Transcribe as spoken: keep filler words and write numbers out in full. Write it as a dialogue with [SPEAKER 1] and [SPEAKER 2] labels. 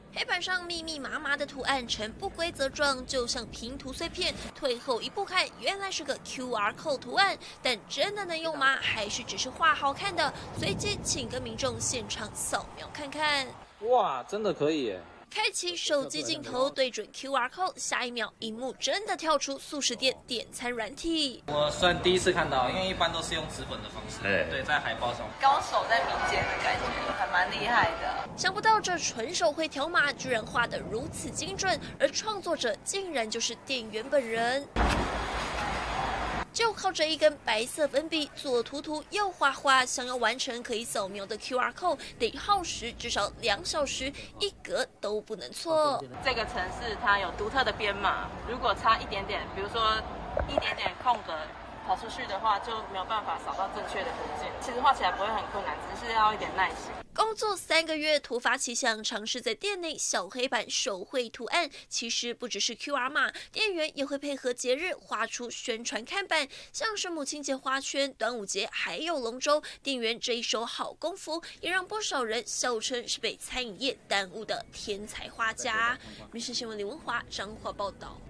[SPEAKER 1] 黑板上密密麻麻的图案呈不规则状，就像拼图碎片。退后一步看，原来是个 Q R code 图案，但真的能用吗？还是只是画好看的？随即请跟民众现场扫描看看。
[SPEAKER 2] 哇，真的可以耶！
[SPEAKER 1] 开启手机镜头，对准 Q R code， 下一秒，荧幕真的跳出速食店点餐软体。
[SPEAKER 3] 我算第一次看到，因为一般都是用纸本的方式。对，在海报上。
[SPEAKER 4] 高手在民间的感觉，还蛮厉害的。
[SPEAKER 1] 想不到这纯手绘条码居然画得如此精准，而创作者竟然就是店员本人。就靠着一根白色粉笔，左涂涂右画画，想要完成可以扫描的 Q R code， 得耗时至少两小时，一格都不能错。
[SPEAKER 4] 这个程式它有独特的编码，如果差一点点，比如说一点点空格跑出去的话，就没有办法扫到正确的图鉴。其实画起来不会很困难，只是要一点耐心。
[SPEAKER 1] 工作三个月，突发奇想，尝试在店内小黑板手绘图案。其实不只是 Q R 码，店员也会配合节日画出宣传看板，像是母亲节花圈、端午节还有龙舟。店员这一手好功夫，也让不少人笑称是被餐饮业耽误的天才画家。民视新闻李文华彰化报道。